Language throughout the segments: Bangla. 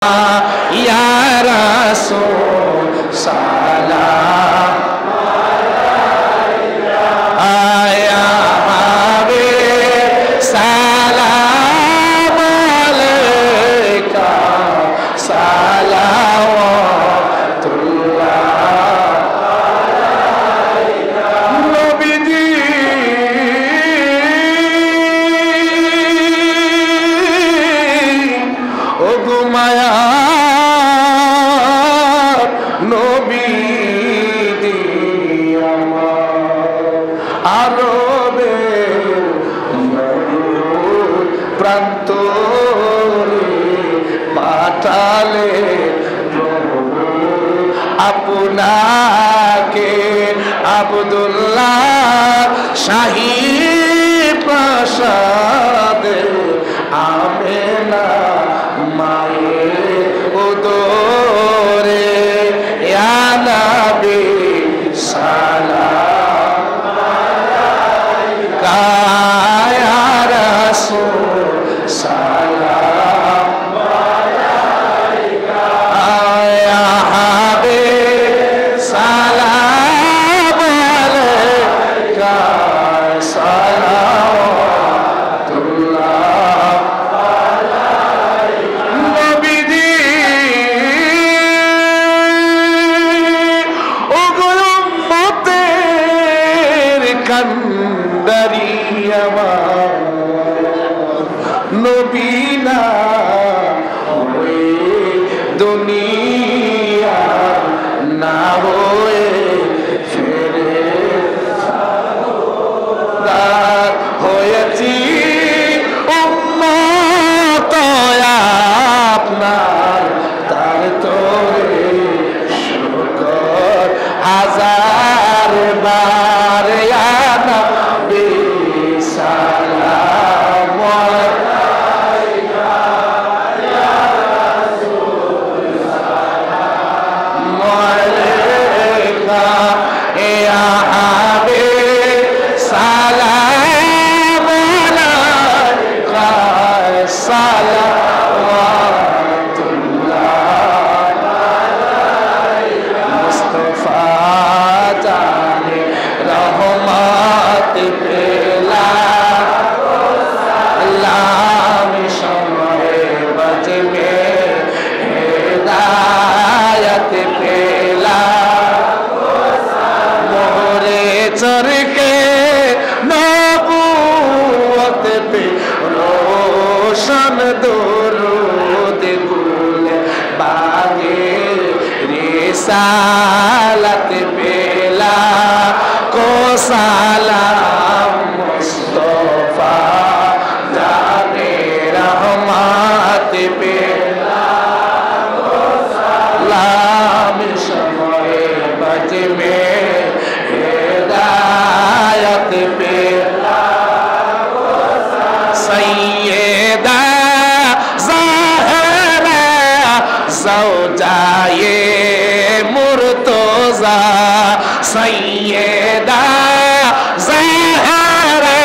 या रसूल सलाम आया हबीब सलाम अलैका सलावतुल्लाह नबीजी ओ गुमाया নবীজি আমার আরবের প্রান্তরে পাঠালে আপনাকে আব্দুল্লাহ শাহী প্রাসাদে আমেনা মায়ের উদরে ইয়া নবী সালাম আলাইকা ইয়া রাসূল সালাম আলাইকা ইয়া হাবিব সালাম আলাইকা সালাওয়াতুল্লাহ নবীজি ও গো উম্মতের কান্ডারি আমার নবী না হয়ে দুনিয়া না হয়ে ফেরেশতার হয়েছি উম্মত আপনার তার তোরে শুকর হাজার বার ইয়া নবী সালাম আলাইকা ইয়া রাসূল সালাম আলাইকা ইয়া হাবিব সালাম আলাইকা সালাওয়াতুল্লাহ মুস্তাফা জানে রহমত পেলা সালাম সময়ে বজ মে হিদায়ত পেলা মোরে চরকে নবুয়ত पे रोशन दुरूद गुल बागे रिसालत पेला को सलाम मुस्तफा जाने रहमत पेला को सलाम शमए बज में हिदायत पेला सैयदा ज़हरा ज़ौजाए मुर्तज़ा सैयदा ज़हरा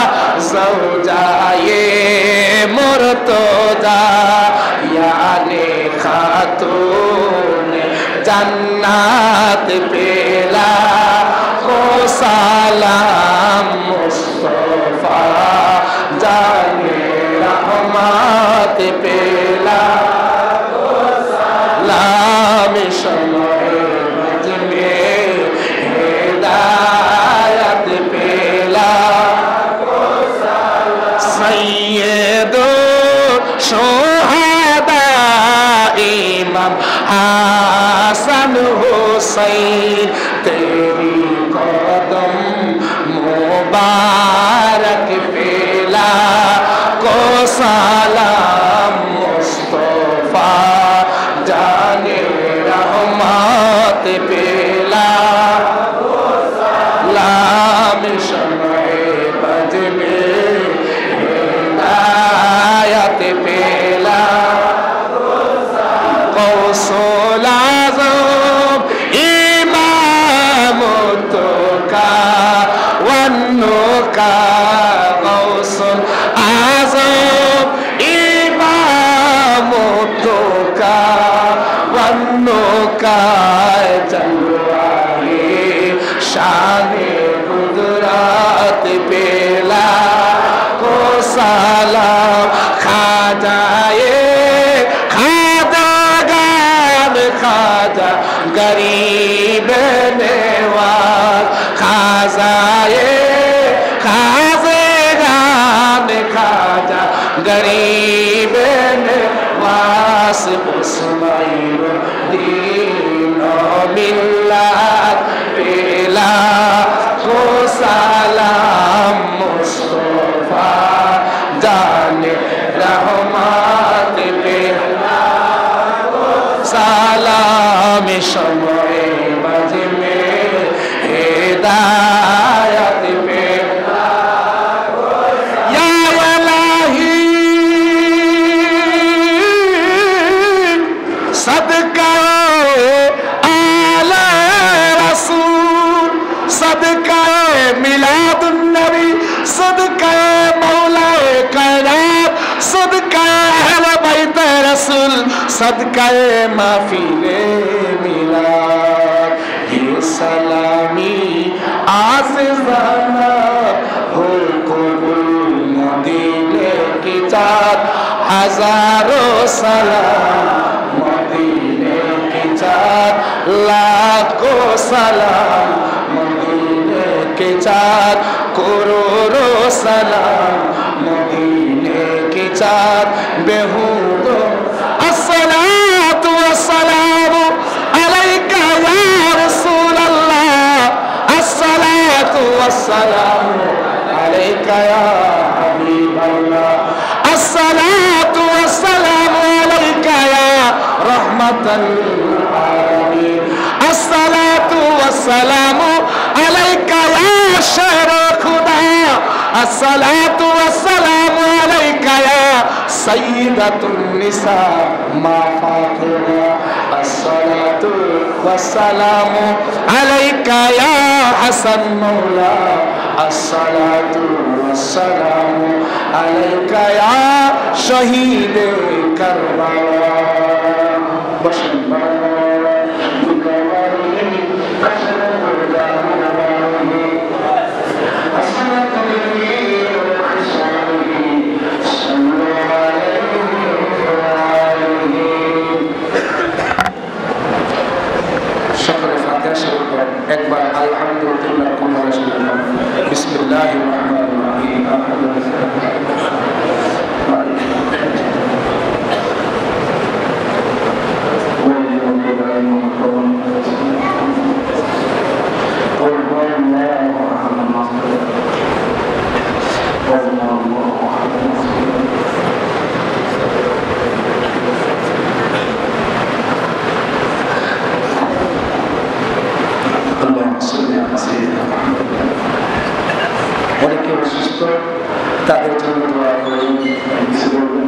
ज़ौजाए मुर्तज़ा यानी खातून जन्नत पेला को सलाम मुस्तफा जाने रहमत पेला को सलाम शमए बज में हिदायत पेला को सलाम सैयदो शुहदा इमाम हासन हुसैन तेरी कदम मुबारक पेला को सलाम मुस्तफा जाने रहमत पेला को सलाम शमए बज में हिदायत पेला को सलाम गौसुल आज़म इमाम तो का वन्नो का गौसुल आज़म इमाम तो का والنكاء جلوائے شان قدرت پہ لاکھوں سلام خواجائے خواجگان خواجہ غریب نواز خواجائے خواجگان خواجہ غریب نواز اسماعیل دین و ملت پہ لاکھوں سلام مصطفیٰ جان رحمت پہ سلام شمع بز میں ہدایت پہ یا الہی صدقہ آل رسول صدقہ میلاد النبی صدقہ مولا کائنات صدقہ اہل بیت رسول صدقہ محفل میلاد یہ سلامی آسزانہ ہو قبول مدینے کی چار ہزاروں سلام مدینے کی چار لاکھوں سلام مدینے کے چار کروڑوں سلام مدینے کے چار بہودوں الصلاة والسلام علیک یا رسول اللہ الصلاة والسلام علیک یا حبیب اللہ الصلاة والسلام علیک یا رحمت للعالمین الصلاة والسلام علیک یا شہر خدا الصلاة والسلام علیک یا سیدۃ النساء ما فاطمہ الصلاة والسلام علیک یا حسن مولا الصلاة والسلام علیک یا شہید کربلا একবার আলহামদুলিল্লাহ বিসমিল্লাহির রহমানির রহিম অনেকে অসুস্থ তাদের জন্য দোয়া করি কিছু বলবেন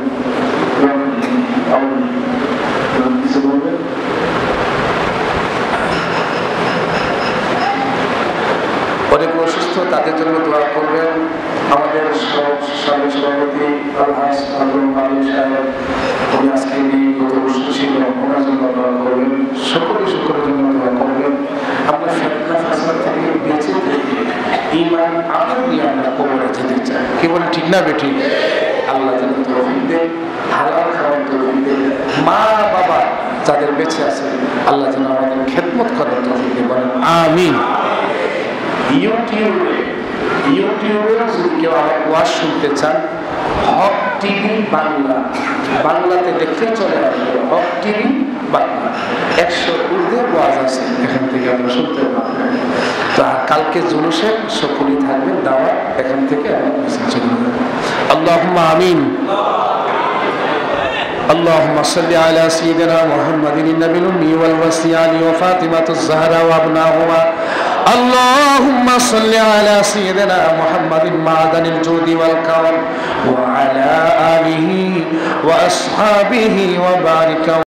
কিছু বলবেন অনেকে অসুস্থ তাদের জন্য দোয়া করবেন আমাদের সভাপতি আলহাজ আব্দুল মালিক সাহেব উনি আজকে গত অসুস্থ ছিল ওনার জন্য দোয়া করবেন সকলের জন্য দোয়া করবেন আমরা ফিতনা ফাসাদ থেকে বেঁচে থেকে ঈমান আমল নিয়ে আমরা কবরে যেতে চাই কি বলে ঠিক না বেটি আল্লাহ যেন তৌফিক দেন হালাল খাওয়ার তৌফিক দেন মা বাবা যাদের বেঁচে আছে আল্লাহ যেন আমাদের খেদমত করার তৌফিক দেন বলেন আমিন ইউটিউবে যদি কেউ আমার ওয়াজ শুনতে চান হক টিভি বাংলা বাংলাতে দেখতে চলে আসবে হক টিভি বাংলা 100 ঊর্ধ্বে ওয়াজ আছে এখান থেকে আমরা শুনতে পারবেন তো কালকে জুলুসে সকলেই থাকবেন দাওয়াত এখান থেকে চলে যাবেন আল্লাহুম্মা আমিন اللهم صل على سيدنا محمد النبي الأمي والوصي وفاطمة الزهراء وابناهما اللهم صل على سيدنا محمد معدن الجود والكرم وعلى آله وأصحابه وبارك